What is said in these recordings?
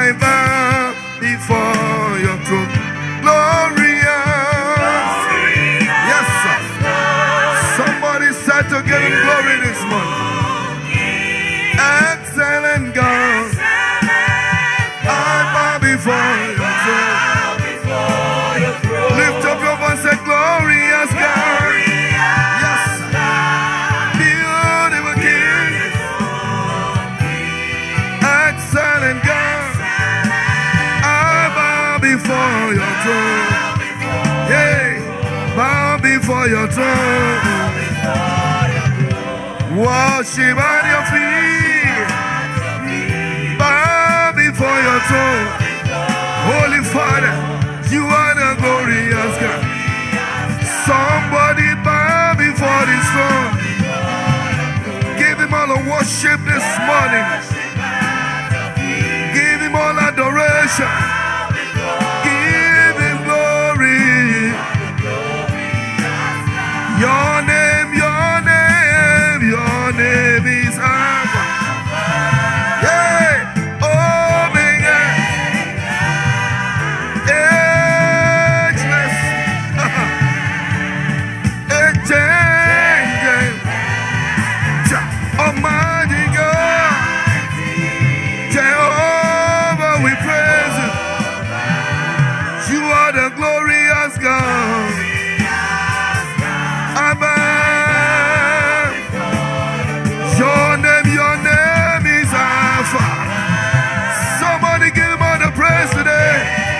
bow before your throne. Glorious. Yes, sir. Somebody said to give him glory this morning. Excellent God. I bow before your throne. Lift up your voice and say, glorious God. Yes, beautiful King. Excellent God. I bow before your throne. Hey, bow before your throne. Worship at your feet. Bow before your throne. Holy Father, you are the glorious God. Somebody bow before this throne. Give him all the worship this morning. Give him all adoration. Give him glory. Your name, your name, your name is Alpha. Yeah, Omega. Ageless. Almighty God. Jehovah, we praise you. You are the glorious God. Abba. Your name is Alpha. Somebody give him all the praise today.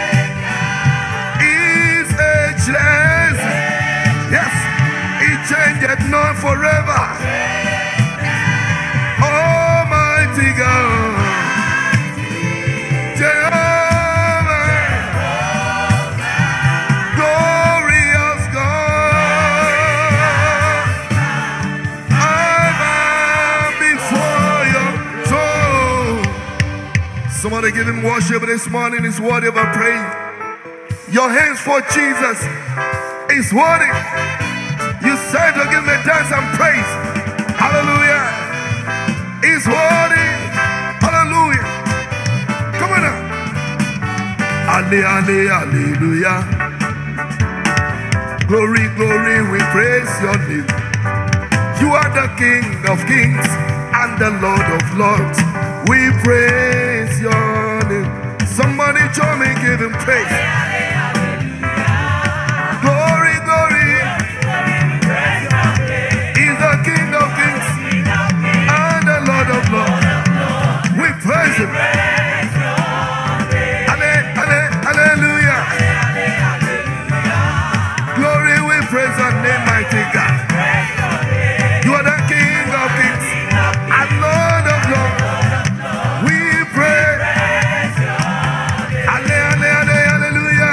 He's ageless. Yes, he changeth not forever. Almighty God. Jehovah. Glorious God. I bow before your throne. Somebody give him worship this morning. Is worthy of a praise. Your hands for Jesus is worthy. You said to give me dance and praise. Hallelujah. Is worthy. Hallelujah. Come on now. Hallelujah. Glory, glory, we praise your name. You are the King of kings and the Lord of lords. We praise your name. Somebody join me, give him praise. Glory, glory. He's the King of kings and the Lord of lords. We praise him. Hallelujah. Glory, we praise your name, mighty God. You are the King of kings and Lord of lords. We praise. Hallelujah.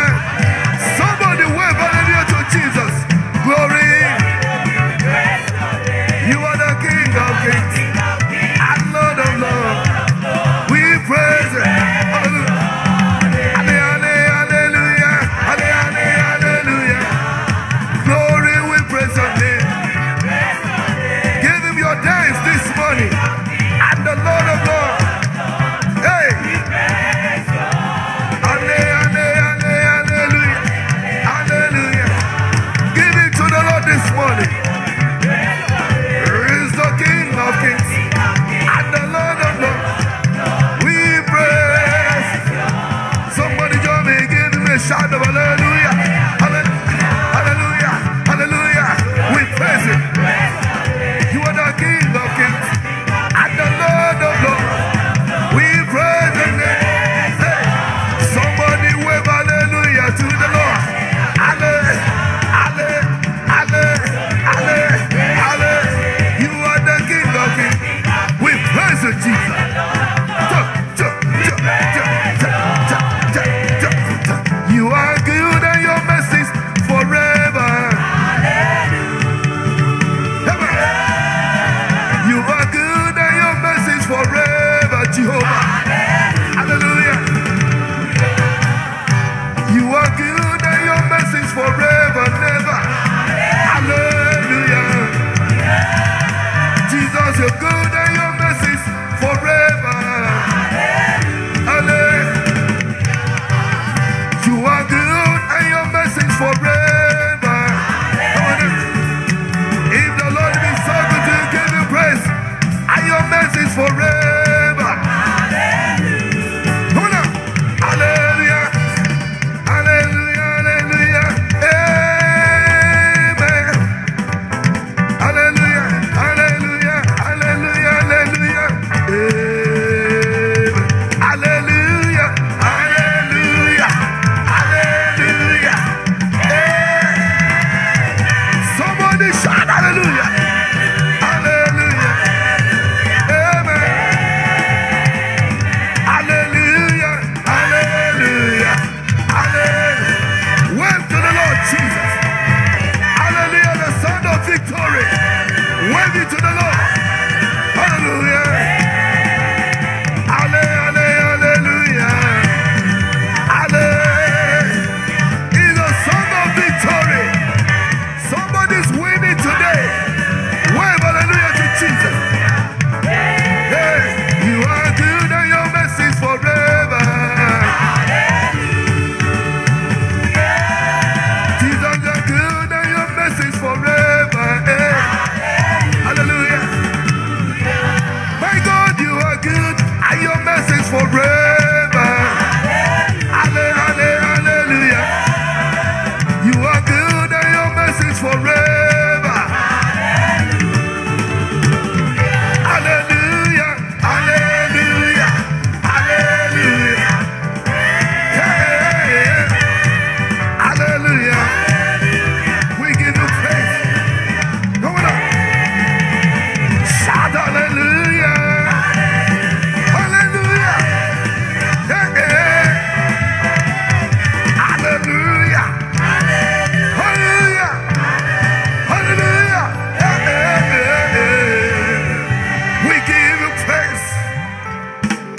for rain.